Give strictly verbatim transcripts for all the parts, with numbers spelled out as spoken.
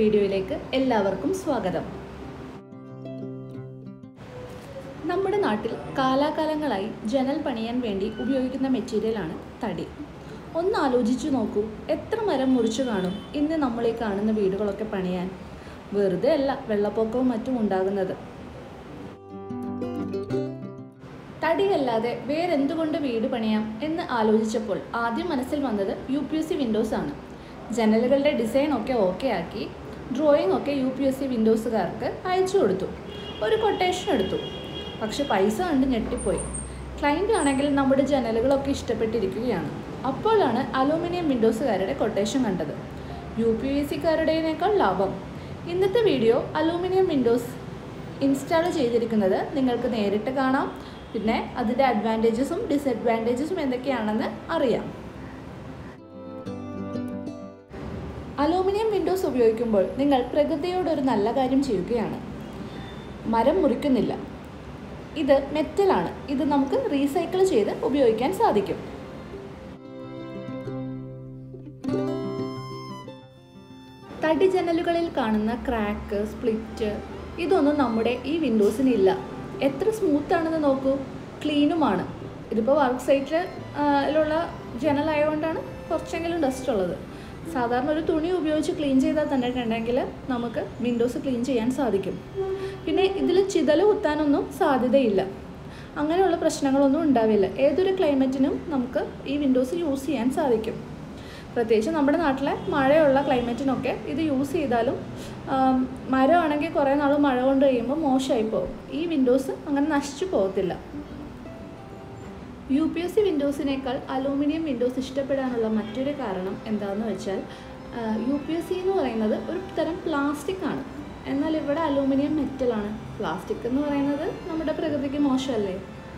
വീഡിയോയിലേക്ക് എല്ലാവർക്കും സ്വാഗതം. നമ്മുടെ നാട്ടിൽ കാലാകാലങ്ങളായി ജനൽ പണിയാൻ വേണ്ടി ഉപയോഗിക്കുന്ന മെറ്റീരിയലാണ് തടി. ഒന്ന് ആലോചിച്ചു നോക്കൂ, എത്ര മരം മുറിച്ചു കാണും ഇന്ന് നമ്മൾ ഈ കാണുന്ന വീടുകളൊക്കെ പണിയാൻ. വെറുതെ അല്ല വെള്ളപ്പൊക്കവും മറ്റും ഉണ്ടാകുന്നത്. തടിയല്ലാതെ വേറെന്തുകൊണ്ട് വീട് പണിയാം എന്ന് ആലോചിച്ചപ്പോൾ ആദ്യം മനസ്സിൽ വന്നത് U P V C windows ആണ്. ജനലുകളുടെ ഡിസൈൻ ഒക്കെ ഓക്കെ ആക്കി ഡ്രോയിങ് ഒക്കെ യു പി എസ് സി വിൻഡോസുകാർക്ക് അയച്ചു കൊടുത്തു. ഒരു കൊട്ടേഷൻ എടുത്തു. പക്ഷെ പൈസ കണ്ട് ഞെട്ടിപ്പോയി. ക്ലയൻ്റ് ആണെങ്കിൽ നമ്മുടെ ജനലുകളൊക്കെ ഇഷ്ടപ്പെട്ടിരിക്കുകയാണ്. അപ്പോഴാണ് അലൂമിനിയം വിൻഡോസുകാരുടെ കൊട്ടേഷൻ കണ്ടത്. യു പി എസ് സിക്കാരുടേതിനേക്കാൾ ലാഭം. ഇന്നത്തെ വീഡിയോ അലൂമിനിയം വിൻഡോസ് ഇൻസ്റ്റാൾ ചെയ്തിരിക്കുന്നത് നിങ്ങൾക്ക് നേരിട്ട് കാണാം. പിന്നെ അതിൻ്റെ അഡ്വാൻറ്റേജസും ഡിസഡ്വാൻറ്റേജസും എന്തൊക്കെയാണെന്ന് അറിയാം. അലൂമിനിയം വിൻഡോസ് ഉപയോഗിക്കുമ്പോൾ നിങ്ങൾ പ്രകൃതിയോടൊരു നല്ല കാര്യം ചെയ്യുകയാണ്. മരം മുറിക്കുന്നില്ല. ഇത് മെറ്റലാണ്. ഇത് നമുക്ക് റീസൈക്കിൾ ചെയ്ത് ഉപയോഗിക്കാൻ സാധിക്കും. തടി ജനലുകളിൽ കാണുന്ന ക്രാക്ക്, സ്പ്ലിറ്റ് ഇതൊന്നും നമ്മുടെ ഈ വിൻഡോസിനില്ല. എത്ര സ്മൂത്താണെന്ന് നോക്കൂ, ക്ലീനുമാണ്. ഇതിപ്പോൾ വർക്ക് സൈറ്റിലുള്ള ജനലായതുകൊണ്ടാണ് കുറച്ചെങ്കിലും ഡസ്റ്റ് ഉള്ളത്. സാധാരണ ഒരു തുണി ഉപയോഗിച്ച് ക്ലീൻ ചെയ്താൽ തന്നെ ഉണ്ടെങ്കിൽ നമുക്ക് വിൻഡോസ് ക്ലീൻ ചെയ്യാൻ സാധിക്കും. പിന്നെ ഇതിൽ ചിതൽ കുത്താനൊന്നും സാധ്യതയില്ല. അങ്ങനെയുള്ള പ്രശ്നങ്ങളൊന്നും ഉണ്ടാവില്ല. ഏതൊരു ക്ലൈമറ്റിനും നമുക്ക് ഈ വിൻഡോസ് യൂസ് ചെയ്യാൻ സാധിക്കും. പ്രത്യേകിച്ച് നമ്മുടെ നാട്ടിലെ മഴയുള്ള ക്ലൈമറ്റിനൊക്കെ ഇത് യൂസ് ചെയ്താലും മരമാണെങ്കിൽ കുറേ നാൾ മഴ കൊണ്ട് കഴിയുമ്പോൾ മോശമായി പോകും. ഈ വിൻഡോസ് അങ്ങനെ നശിച്ചു പോകത്തില്ല. യു പി എസ് സി വിൻഡോസിനേക്കാൾ അലൂമിനിയം വിൻഡോസ് ഇഷ്ടപ്പെടാനുള്ള മറ്റൊരു കാരണം എന്താണെന്ന് വെച്ചാൽ യു പി എസ് സി എന്ന് പറയുന്നത് ഒരു തരം പ്ലാസ്റ്റിക് ആണ്. എന്നാൽ ഇവിടെ അലൂമിനിയം മെറ്റലാണ്. പ്ലാസ്റ്റിക് എന്ന് പറയുന്നത് നമ്മുടെ പ്രകൃതിക്ക് മോശമല്ലേ.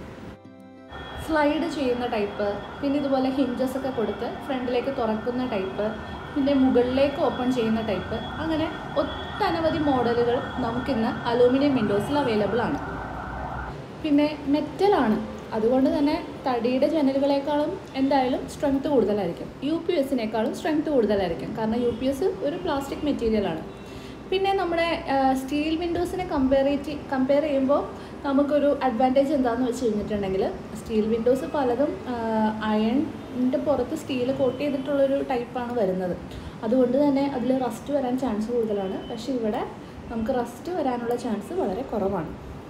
സ്ലൈഡ് ചെയ്യുന്ന ടൈപ്പ്, പിന്നെ ഇതുപോലെ ഹിഞ്ചസ് ഒക്കെ കൊടുത്ത് ഫ്രണ്ടിലേക്ക് തുറക്കുന്ന ടൈപ്പ്, പിന്നെ മുകളിലേക്ക് ഓപ്പൺ ചെയ്യുന്ന ടൈപ്പ്, അങ്ങനെ ഒട്ടനവധി മോഡലുകൾ നമുക്കിന്ന് അലൂമിനിയം വിൻഡോസിൽ അവൈലബിൾ ആണ്. പിന്നെ മെറ്റലാണ്. അതുകൊണ്ട് തന്നെ തടിയുടെ ജനലുകളെക്കാളും എന്തായാലും സ്ട്രെങ്ത് കൂടുതലായിരിക്കും. യു പി എസിനേക്കാളും സ്ട്രെങ്ത് കൂടുതലായിരിക്കും. കാരണം യു പി എസ് ഒരു പ്ലാസ്റ്റിക് മെറ്റീരിയലാണ്. പിന്നെ നമ്മുടെ സ്റ്റീൽ വിൻഡോസിനെ കമ്പയർ കമ്പയർ ചെയ്യുമ്പോൾ നമുക്കൊരു അഡ്വാൻറ്റേജ് എന്താണെന്ന് വെച്ച് കഴിഞ്ഞിട്ടുണ്ടെങ്കിൽ സ്റ്റീൽ വിൻഡോസ് പലതും അയണിൻ്റെ പുറത്ത് സ്റ്റീൽ കോട്ട് ചെയ്തിട്ടുള്ളൊരു ടൈപ്പാണ് വരുന്നത്. അതുകൊണ്ട് തന്നെ അതിൽ റസ്റ്റ് വരാൻ ചാൻസ് കൂടുതലാണ്. പക്ഷേ ഇവിടെ നമുക്ക് റസ്റ്റ് വരാനുള്ള ചാൻസ് വളരെ കുറവാണ്.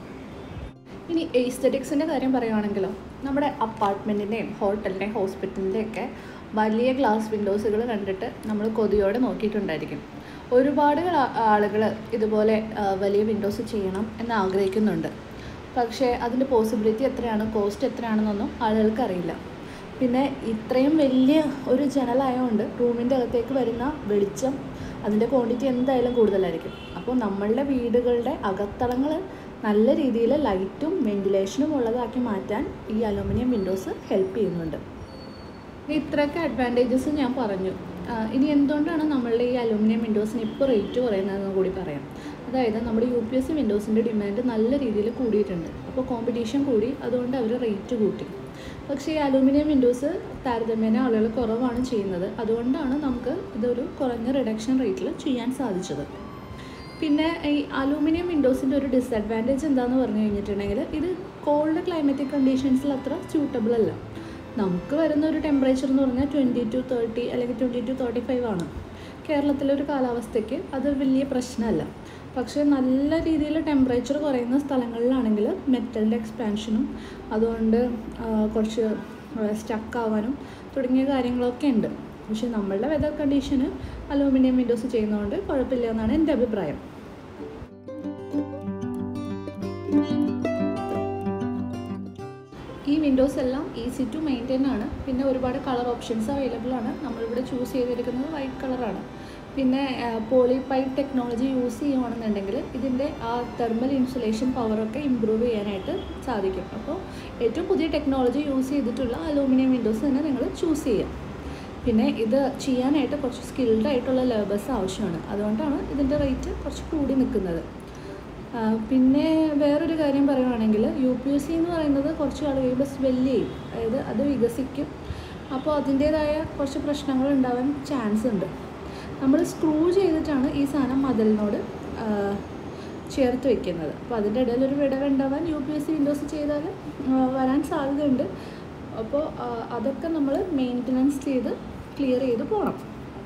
ഇനി എസ്തെറ്റിക്സിൻ്റെ കാര്യം പറയുകയാണെങ്കിലോ, നമ്മുടെ അപ്പാർട്ട്മെൻറ്റിൻ്റെയും ഹോട്ടലിൻ്റെയും ഹോസ്പിറ്റലിൻ്റെയും ഒക്കെ വലിയ ഗ്ലാസ് വിൻഡോസുകൾ കണ്ടിട്ട് നമ്മൾ കൊതിയോടെ നോക്കിയിട്ടുണ്ടായിരിക്കും. ഒരുപാട് ആളുകൾ ഇതുപോലെ വലിയ വിൻഡോസ് ചെയ്യണം എന്ന് ആഗ്രഹിക്കുന്നുണ്ട്. പക്ഷേ അതിൻ്റെ പോസിബിലിറ്റി എത്രയാണ്, കോസ്റ്റ് എത്രയാണെന്നൊന്നും ആളുകൾക്ക് അറിയില്ല. പിന്നെ ഇത്രയും വലിയ ഒരു ജനലായതുകൊണ്ട് റൂമിൻ്റെ അകത്തേക്ക് വരുന്ന വെളിച്ചം അതിൻ്റെ ക്വാണ്ടിറ്റി എന്തായാലും കൂടുതലായിരിക്കും. അപ്പോൾ നമ്മളുടെ വീടുകളുടെ അകത്തളങ്ങൾ നല്ല രീതിയിൽ ലൈറ്റും വെൻറ്റിലേഷനും ഉള്ളതാക്കി മാറ്റാൻ ഈ അലൂമിനിയം വിൻഡോസ് ഹെൽപ്പ് ചെയ്യുന്നുണ്ട്. ഇത്രയൊക്കെ അഡ്വാൻറ്റേജസ് ഞാൻ പറഞ്ഞു. ഇനി എന്തുകൊണ്ടാണ് നമ്മളുടെ ഈ അലൂമിനിയം വിൻഡോസിന് ഇപ്പോൾ റേറ്റ് കുറയുന്നതെന്ന് കൂടി പറയാം. അതായത് നമ്മുടെ യു പി എസ് സി വിൻഡോസിൻ്റെ ഡിമാൻഡ് നല്ല രീതിയിൽ കൂടിയിട്ടുണ്ട്. അപ്പോൾ കോമ്പറ്റീഷൻ കൂടി, അതുകൊണ്ട് അവർ റേറ്റ് കൂട്ടി. പക്ഷേ ഈ അലൂമിനിയം വിൻഡോസ് താരതമ്യേന ആളുകൾ കുറവാണ് ചെയ്യുന്നത്. അതുകൊണ്ടാണ് നമുക്ക് ഇതൊരു കുറഞ്ഞ റിഡക്ഷൻ റേറ്റിൽ ചെയ്യാൻ സാധിച്ചത്. പിന്നെ ഈ അലൂമിനിയം വിൻഡോസിൻ്റെ ഒരു ഡിസഡ്വാൻറ്റേജ് എന്താണെന്ന് പറഞ്ഞു കഴിഞ്ഞിട്ടുണ്ടെങ്കിൽ ഇത് കോൾഡ് ക്ലൈമറ്റിക് കണ്ടീഷൻസിൽ അത്ര സ്യൂട്ടബിൾ അല്ല. നമുക്ക് വരുന്ന ഒരു ടെമ്പറേച്ചർ എന്ന് പറഞ്ഞാൽ ട്വൻറ്റി ടു തേർട്ടി അല്ലെങ്കിൽ ട്വൻറ്റി ടു തേർട്ടി ഫൈവ് ആണ്. കേരളത്തിലൊരു കാലാവസ്ഥയ്ക്ക് അത് വലിയ പ്രശ്നമല്ല. പക്ഷേ നല്ല രീതിയിൽ ടെമ്പറേച്ചർ കുറയുന്ന സ്ഥലങ്ങളിലാണെങ്കിൽ മെറ്റലിൻ്റെ എക്സ്പാൻഷനും അതുകൊണ്ട് കുറച്ച് സ്റ്റക്കാവാനും തുടങ്ങിയ കാര്യങ്ങളൊക്കെ ഉണ്ട്. പക്ഷേ നമ്മളുടെ വെതർ കണ്ടീഷന് അലൂമിനിയം വിൻഡോസ് ചെയ്യുന്നതുകൊണ്ട് കുഴപ്പമില്ല എന്നാണ് എൻ്റെ അഭിപ്രായം. ഈ വിൻഡോസ് എല്ലാം ഈസി ടു മെയിൻറ്റെയിൻ ആണ്. പിന്നെ ഒരുപാട് കളർ ഓപ്ഷൻസ് അവൈലബിൾ ആണ്. നമ്മളിവിടെ ചൂസ് ചെയ്തിരിക്കുന്നത് വൈറ്റ് കളറാണ്. പിന്നെ പോളി പൈപ്പ് ടെക്നോളജി യൂസ് ചെയ്യുകയാണെന്നുണ്ടെങ്കിൽ ഇതിൻ്റെ ആ തെർമൽ ഇൻസുലേഷൻ പവറൊക്കെ ഇമ്പ്രൂവ് ചെയ്യാനായിട്ട് സാധിക്കും. അപ്പോൾ ഏറ്റവും പുതിയ ടെക്നോളജി യൂസ് ചെയ്തിട്ടുള്ള അലൂമിനിയം വിൻഡോസ് തന്നെ നിങ്ങൾ ചൂസ് ചെയ്യുക. പിന്നെ ഇത് ചെയ്യാനായിട്ട് കുറച്ച് സ്കിൽഡ് ആയിട്ടുള്ള ലേബേഴ്സ് ആവശ്യമാണ്. അതുകൊണ്ടാണ് ഇതിൻ്റെ റേറ്റ് കുറച്ച് കൂടി നിൽക്കുന്നത്. പിന്നെ വേറൊരു കാര്യം പറയുകയാണെങ്കിൽ യു പി എസ് സി എന്ന് പറയുന്നത് കുറച്ച് നാൾ കഴിയുമ്പോൾ സ്വെല്ല് ചെയ്യും. അതായത് അത് വികസിക്കും. അപ്പോൾ അതിൻ്റേതായ കുറച്ച് പ്രശ്നങ്ങൾ ഉണ്ടാവാൻ ചാൻസ് ഉണ്ട്. നമ്മൾ സ്ക്രൂ ചെയ്തിട്ടാണ് ഈ സാധനം മതിലിനോട് ചേർത്ത് വെക്കുന്നത്. അപ്പോൾ അതിൻ്റെ ഇടയിൽ ഒരു വിടവുണ്ടാവാൻ U P V C windows ചെയ്താൽ വരാൻ സാധ്യതയുണ്ട്. അപ്പോൾ അതൊക്കെ നമ്മൾ മെയിൻ്റനൻസ് ചെയ്ത് ക്ലിയർ ചെയ്ത് പോകണം.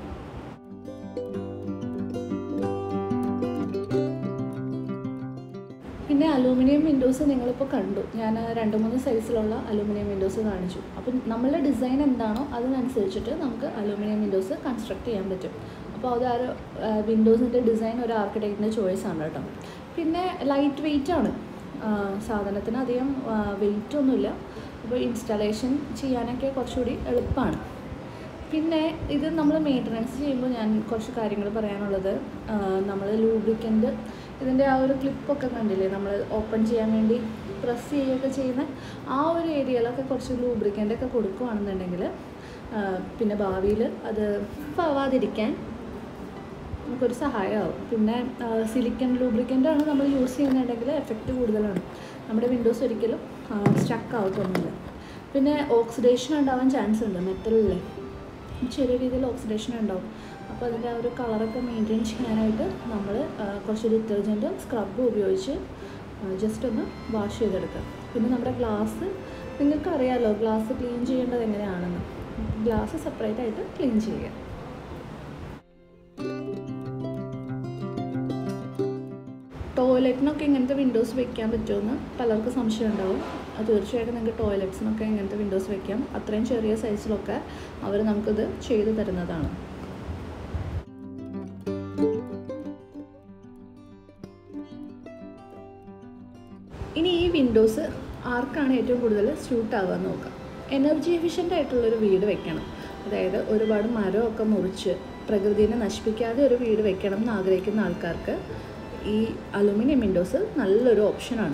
പിന്നെ അലൂമിനിയം വിൻഡോസ് നിങ്ങളിപ്പോൾ കണ്ടു, ഞാൻ രണ്ട് മൂന്ന് സൈസിലുള്ള അലൂമിനിയം വിൻഡോസ് കാണിച്ചു. അപ്പം നമ്മളുടെ ഡിസൈൻ എന്താണോ അതിനനുസരിച്ചിട്ട് നമുക്ക് അലൂമിനിയം വിൻഡോസ് കൺസ്ട്രക്ട് ചെയ്യാൻ പറ്റും. അപ്പോൾ അത് ആ വിൻഡോസിൻ്റെ ഡിസൈൻ ഒരു ആർക്കിടെക്റ്റിൻ്റെ ചോയ്സാണ് കേട്ടോ. പിന്നെ ലൈറ്റ് വെയ്റ്റ് ആണ് സാധനത്തിന്, അധികം വെയിറ്റ് ഒന്നുമില്ല. അപ്പോൾ ഇൻസ്റ്റാളേഷൻ ചെയ്യാനൊക്കെ കുറച്ചുകൂടി എളുപ്പമാണ്. പിന്നെ ഇത് നമ്മൾ മെയിൻ്റനൻസ് ചെയ്യുമ്പോൾ ഞാൻ കുറച്ച് കാര്യങ്ങൾ പറയാനുള്ളത്, നമ്മൾ ലൂബ്രിക്കൻ്റ് ഇതിൻ്റെ ആ ഒരു ക്ലിപ്പൊക്കെ കണ്ടില്ലേ, നമ്മൾ ഓപ്പൺ ചെയ്യാൻ വേണ്ടി പ്രസ് ചെയ്യുകയൊക്കെ ചെയ്യുന്ന ആ ഒരു ഏരിയയിലൊക്കെ കുറച്ച് ലൂബ്രിക്കൻ്റൊക്കെ കൊടുക്കുകയാണെന്നുണ്ടെങ്കിൽ പിന്നെ ഭാവിയിൽ അത് പോവാതിരിക്കാൻ നമുക്കൊരു സഹായമാവും. പിന്നെ സിലിക്കൺ ലൂബ്രിക്കൻ്റാണ് നമ്മൾ യൂസ് ചെയ്യുന്നുണ്ടെങ്കിൽ എഫക്റ്റ് കൂടുതലാണ്, നമ്മുടെ വിൻഡോസ് ഒരിക്കലും സ്റ്റക്ക് ആവത്തൊന്നുമില്ല. പിന്നെ ഓക്സിഡേഷൻ ഉണ്ടാവാൻ ചാൻസ് ഉണ്ട്, മെറ്റലിലെ ചെറിയ രീതിയിൽ ഓക്സിഡേഷൻ ഉണ്ടാവും. അപ്പോൾ അതിൻ്റെ ആ ഒരു കളറൊക്കെ മെയിൻറ്റെയിൻ ചെയ്യാനായിട്ട് നമ്മൾ കുറച്ച് ഡിറ്റർജൻറ്റും സ്ക്രബും ഉപയോഗിച്ച് ജസ്റ്റ് ഒന്ന് വാഷ് ചെയ്തെടുക്കുക. പിന്നെ നമ്മുടെ ഗ്ലാസ് നിങ്ങൾക്ക് അറിയാമല്ലോ, ഗ്ലാസ് ക്ലീൻ ചെയ്യേണ്ടത് എങ്ങനെയാണെന്ന്. ഗ്ലാസ് സെപ്പറേറ്റ് ആയിട്ട് ക്ലീൻ ചെയ്യുക. ടോയ്ലറ്റിനൊക്കെ ഇങ്ങനത്തെ വിൻഡോസ് വെക്കാൻ പറ്റുമെന്ന് പലർക്കും സംശയം ഉണ്ടാവും. തീർച്ചയായിട്ടും നിങ്ങൾക്ക് ടോയ്ലറ്റ്സിനൊക്കെ ഇങ്ങനത്തെ വിൻഡോസ് വെക്കാം. അത്രയും ചെറിയ സൈസിലൊക്കെ അവർ നമുക്കിത് ചെയ്തു തരുന്നതാണ്. ഇനി ഈ വിൻഡോസ് ആർക്കാണ് ഏറ്റവും കൂടുതൽ സ്യൂട്ട് ആവുക എന്ന് നോക്കാം. എനർജി എഫിഷ്യൻ്റ് ആയിട്ടുള്ളൊരു വീട് വെക്കണം, അതായത് ഒരുപാട് മരമൊക്കെ മുറിച്ച് പ്രകൃതിയെ നശിപ്പിക്കാതെ ഒരു വീട് വെക്കണം എന്ന് ആഗ്രഹിക്കുന്ന ആൾക്കാർക്ക് ഈ അലുമിനിയം വിൻഡോസ് നല്ലൊരു ഓപ്ഷനാണ്.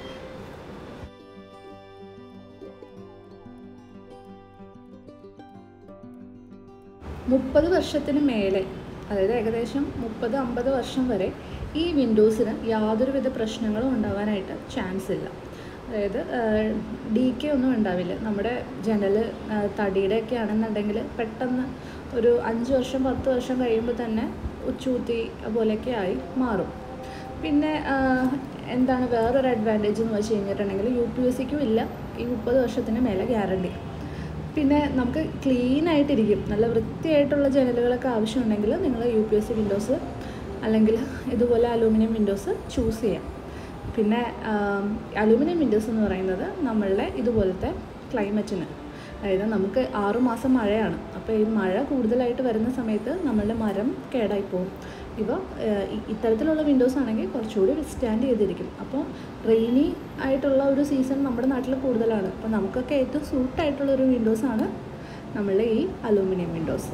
മുപ്പത് വർഷത്തിന് മേലെ, അതായത് ഏകദേശം മുപ്പത് അമ്പത് വർഷം വരെ ഈ വിൻഡോസിന് യാതൊരുവിധ പ്രശ്നങ്ങളും ഉണ്ടാവാനായിട്ട് ചാൻസ് ഇല്ല. അതായത് ഡി കെ ഒന്നും ഉണ്ടാവില്ല. നമ്മുടെ ജനൽ തടിയുടെയൊക്കെ ആണെന്നുണ്ടെങ്കിൽ പെട്ടെന്ന് ഒരു അഞ്ച് വർഷം പത്ത് വർഷം കഴിയുമ്പോൾ തന്നെ ഉച്ചൂത്തി പോലെയൊക്കെ ആയി മാറും. പിന്നെ എന്താണ് വേറൊരു അഡ്വാൻറ്റേജ് എന്ന് വെച്ച് കഴിഞ്ഞിട്ടുണ്ടെങ്കിൽ യു പി എസ് സിക്കും ഇല്ല ഈ മുപ്പത് വർഷത്തിന് മേലെ ഗ്യാരണ്ടി. പിന്നെ നമുക്ക് ക്ലീൻ ആയിട്ടിരിക്കും. നല്ല വൃത്തിയായിട്ടുള്ള ജനലുകളൊക്കെ ആവശ്യമുണ്ടെങ്കിൽ നിങ്ങൾ U P V C windows അല്ലെങ്കിൽ ഇതുപോലെ അലൂമിനിയം വിൻഡോസ് ചൂസ് ചെയ്യാം. പിന്നെ അലൂമിനിയം വിൻഡോസ് എന്ന് പറയുന്നത് നമ്മളുടെ ഇതുപോലത്തെ ക്ലൈമറ്റിന്, അതായത് നമുക്ക് ആറുമാസം മഴയാണ്. അപ്പോൾ ഈ മഴ കൂടുതലായിട്ട് വരുന്ന സമയത്ത് നമ്മളുടെ മരം കേടായി പോകും. ഇവ ഇത്തരത്തിലുള്ള വിൻഡോസ് ആണെങ്കിൽ കുറച്ചുകൂടി വിസ്റ്റാൻഡ് ചെയ്തിരിക്കും. അപ്പോൾ റെയിനി ആയിട്ടുള്ള ഒരു സീസൺ നമ്മുടെ നാട്ടിൽ കൂടുതലാണ്. അപ്പോൾ നമുക്കൊക്കെ ഏറ്റവും സൂട്ടായിട്ടുള്ളൊരു വിൻഡോസാണ് നമ്മളുടെ ഈ അലൂമിനിയം വിൻഡോസ്.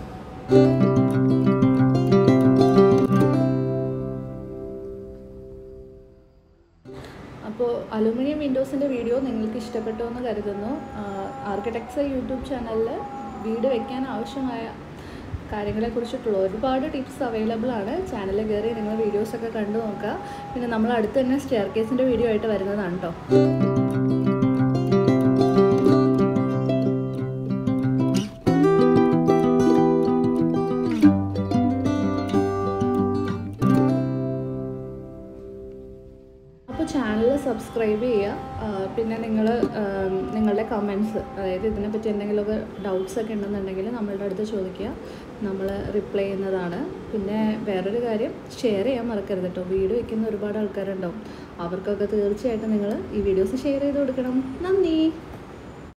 അപ്പോൾ അലൂമിനിയം വിൻഡോസിൻ്റെ വീഡിയോ നിങ്ങൾക്ക് ഇഷ്ടപ്പെട്ടു എന്ന് കരുതുന്നു. ആർക്കിടെക്ട്സ് യൂട്യൂബ് ചാനലിൽ വീട് വയ്ക്കാൻ ആവശ്യമായ കാര്യങ്ങളെക്കുറിച്ചിട്ടുള്ള ഒരുപാട് ടിപ്സ് അവൈലബിൾ ആണ്. ചാനലിൽ കയറി നിങ്ങൾ വീഡിയോസൊക്കെ കണ്ടു നോക്കുക. പിന്നെ നമ്മൾ അടുത്ത് തന്നെ സ്റ്റെയർ കേസിൻ്റെ വീഡിയോ ആയിട്ട് വരുന്നതാണ് കേട്ടോ. അപ്പോൾ ചാനൽ സബ്സ്ക്രൈബ് ചെയ്യുക. പിന്നെ നിങ്ങൾ നിങ്ങളുടെ കമൻറ്റ്സ്, അതായത് ഇതിനെപ്പറ്റി എന്തെങ്കിലുമൊക്കെ ഡൗട്ട്സ് ഒക്കെ ഉണ്ടെന്നുണ്ടെങ്കിൽ നമ്മളുടെ അടുത്ത് ചോദിക്കുക, നമ്മൾ റിപ്ലൈ ചെയ്യുന്നതാണ്. പിന്നെ വേറൊരു കാര്യം, ഷെയർ ചെയ്യാൻ മറക്കരുത് കേട്ടോ. വീഡിയോ വയ്ക്കുന്ന ഒരുപാട് ആൾക്കാരുണ്ടാവും, അവർക്കൊക്കെ തീർച്ചയായിട്ടും നിങ്ങൾ ഈ വീഡിയോസ് ഷെയർ ചെയ്ത് കൊടുക്കണം. നന്ദി.